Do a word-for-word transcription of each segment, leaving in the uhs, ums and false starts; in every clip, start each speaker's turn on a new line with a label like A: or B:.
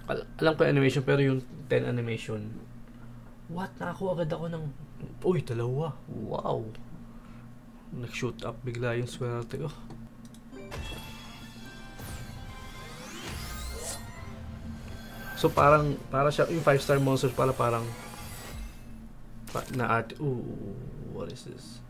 A: Al alam ko yung animation, pero yung ten animation. What? Nakakuha agad ako ng... Uy, dalawa. Wow. Nag-shoot up bigla yung swerte ko. So parang, para siya, yung five star monsters para parang pa, na art. Ooh, what is this?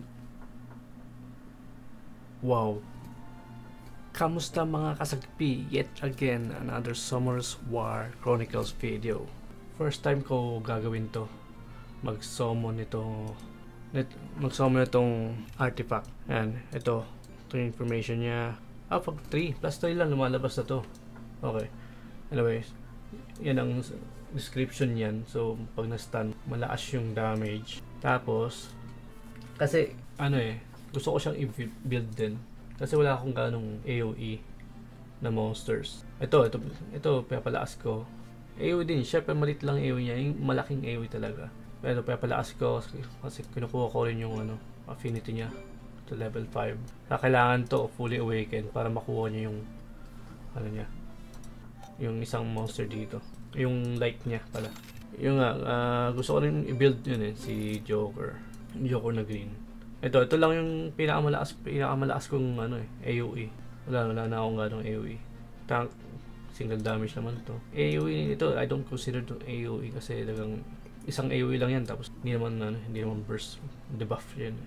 A: Wow. Kamusta mga kasagpi? Yet again, another Summer's War Chronicles video. First time ko gagawin to. Mag-summon ito. Mag-summon itong artifact. Yan, ito. Ito yung information niya. Ah, pag three. Plus three lang lumalabas na to. Okay. Anyways, yan ang description yan. So, pag na-stun, malakas yung damage. Tapos, kasi, ano eh, gusto ko siyang i-build din. Kasi wala akong ganong A O E na monsters. Ito, ito, ito, pinapalakas ko. A O E din, syempre malit lang A O E niya, yung malaking A O E talaga. Pero pinapalakas ko kasi kinukuha ko rin yung ano, affinity niya to level five. Kaya kailangan to fully awaken para makuha niya yung ano niya, yung isang monster dito. Yung light niya pala. Yung nga, uh, gusto ko rin i-build yun eh, si Joker. Joker na green. Ito, ito lang yung pinakamalakas, pinakamalakas kong ano eh, A O E. Wala, wala na akong ganong A O E. Tank, single damage naman to. A O E ito, I don't consider to A O E kasi talagang isang A O E lang yan, tapos hindi naman, ano, hindi naman burst debuff yan.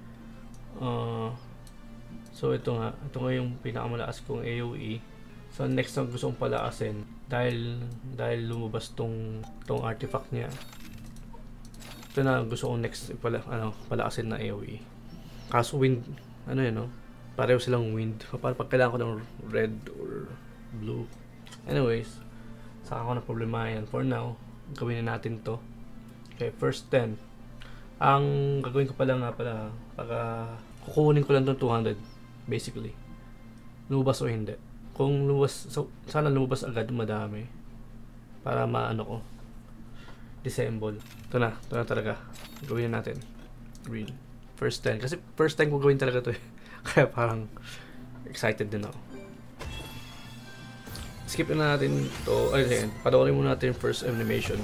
A: Uh, so ito nga, ito nga yung pinakamalakas kong A O E. So next na gusto kong palakasin, dahil, dahil lumabas tong, tong artifact niya. Ito na gusto kong next pala, ano, palakasin na A O E. Kaso wind, ano yun, no? Pareho silang wind. Para pag kailangan ko ng red or blue. Anyways, saka ko na problema yan. For now, gawin na natin to. Okay, first ten. Ang gagawin ko pala nga pala, pagka kukunin ko lang itong two hundred, basically. Lumabas o hindi. Kung lumabas, so, sana lumabas agad madami. Para maano ko. Disassemble. Ito na, ito na talaga. Gawin na natin. Green. First ten. Kasi first time ko gawin talaga to eh. Kaya parang excited din ako. Skip na natin to. Ay, sige. Panoorin muna natin yung first animation.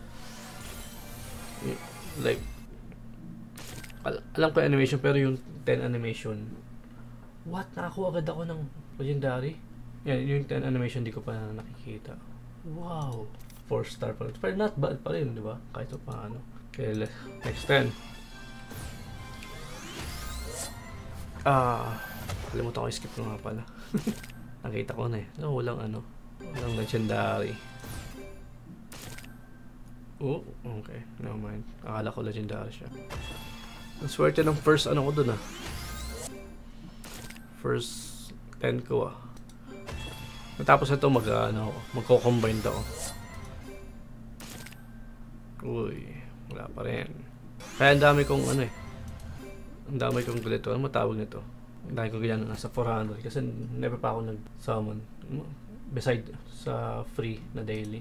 A: Like, al alam ko yung animation, pero yung ten animation. What? Nakakuha agad ako ng legendary? Yan, yung ten animation di ko pa nakikita. Wow. four star pa rin. Pero not bad pa rin, di ba? Kahit pa ano. Okay, next ten. Ah, kalimutan ko i-skip ko nga pala. Nakita ko na eh. No, walang ano. Walang legendary. Oh, okay. Never mind. Akala ko legendary siya. Ang swerte ng first ano ko dun ah. First ten ko ah. Matapos na ito mag ano, magko-combine daw. Uy, wala pa rin. Kaya ang dami kong ano eh. Ang dami kong galito. Ano matawag nito? Ang dami kong ganyan nasa four hundred kasi never pa ako nag-summon. Beside sa free na daily.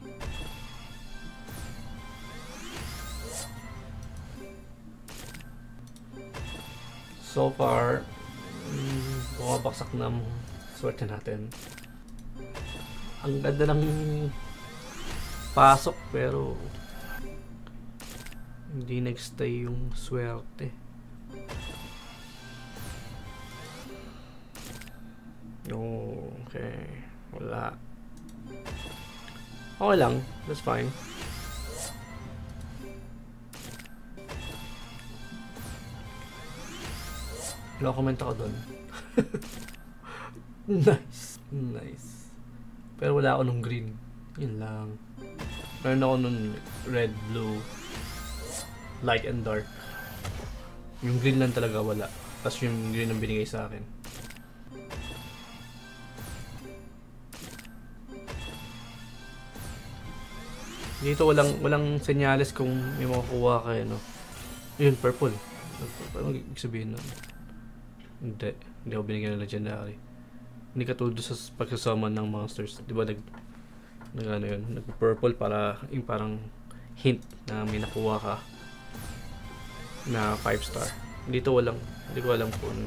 A: So far, mm, bumabaksak na mo. Swerte natin. Ang ganda ng pasok pero hindi nag-stay yung swerte. Oh, okay. Wala. Okay lang. That's fine. No comment ako dun. Nice. Nice. Pero wala ako nung green. Yun lang. Meron ako nung red, blue, light and dark. Yung green lang talaga wala. Tapos yung green ang binigay sa akin. Dito walang walang senyales kung may makukuha kayo, no. Yun, purple. Ano ibig sabihin nun? Hindi. Hindi ako binigyan ng legendary. Hindi katulad sa pagkasummon ng monsters. Di ba nag, nag ano yun? Nag-purple para yung parang hint na may nakuha ka na five star. Dito walang, hindi ko alam kung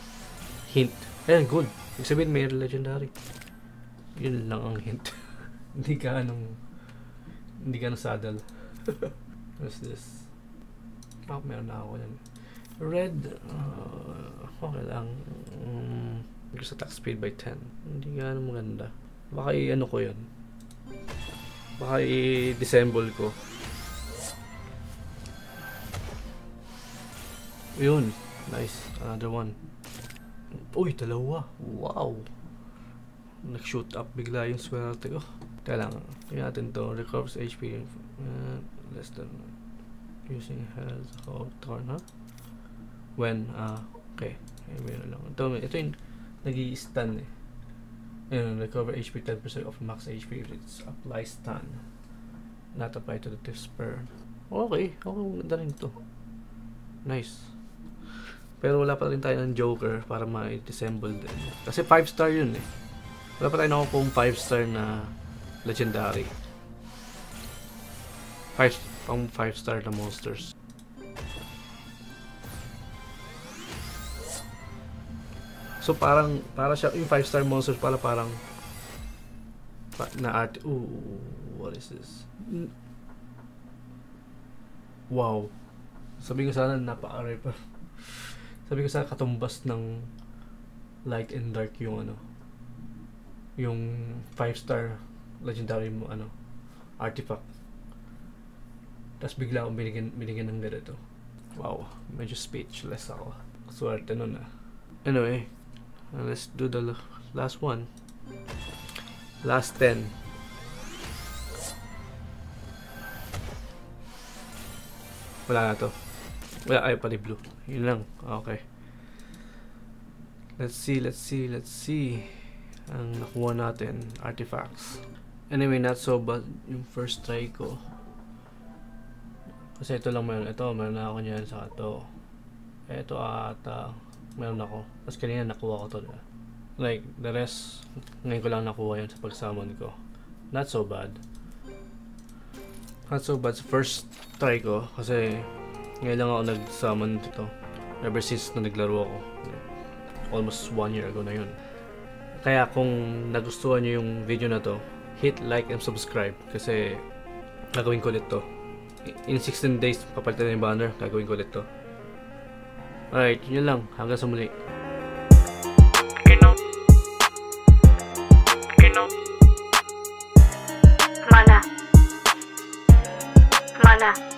A: hint. Ayan, gold. Ibig sabihin may legendary. Yun lang ang hint. Hindi ka anong hindi ka anong saddle. What's this? Oh, meron na ako yan. Red, uh, okay lang. Um, Increase attack speed by ten. Hindi ka anong maganda. Baka i-ano ko yun. Baka i-disassemble ko. Yun. Nice. Another one. Uy, dalawa. Wow. Nag-shoot up bigla yung swerte ko. Kaya lang. Tingnan natin to. Recovers H P. Uh, less than using health. Oh, turn, huh? When? Ah, uh, okay. Ayun lang. Ito, ito yung nag-i-stun eh. Ayun, recover H P ten percent of max H P if it's apply stun. Not apply to the tip spur. Okay. Okay, ganda rin to. Nice. Pero wala pa rin tayo ng Joker para ma-disassemble din. Kasi five star yun eh. Wala pa tayo nakukong five star na legendary. five pang five star na monsters. So parang, para siya, yung five star monsters pala parang pa, na art. Ooh, what is this? Wow. Sabi ko sana napaka-rare pa. Sabi ko sana katumbas ng light and dark yung ano, yung five star legendary mo ano artifact. Tapos bigla akong binigyan, binigyan ng ganito. Wow, medyo speechless ako. Swerte nun ah. Anyway, uh, let's do the last one. Last ten. Wala na to. Wala, ay pali blue. Yun lang. Okay. Let's see, let's see, let's see. Ang nakuha natin, artifacts. Anyway, not so bad yung first try ko. Kasi ito lang meron. Ito, meron na ako niyan sa ito. Ito ata, meron ako. Tapos kanina nakuha ko to. Like, the rest, ngayon ko lang nakuha yun sa pag-summon ko. Not so bad. Not so bad sa first try ko. Kasi, ngayon lang ako nag-summon dito. Ever since na naglaro ako. Almost one year ago na yun. Kaya kung nagustuhan nyo yung video na to, hit like and subscribe. Kasi gagawin ko ulit to. In sixteen days, papalitan na yung banner. Gagawin ko ulit to. Alright, yun lang. Hanggang sa muli.
B: Mana. Mana.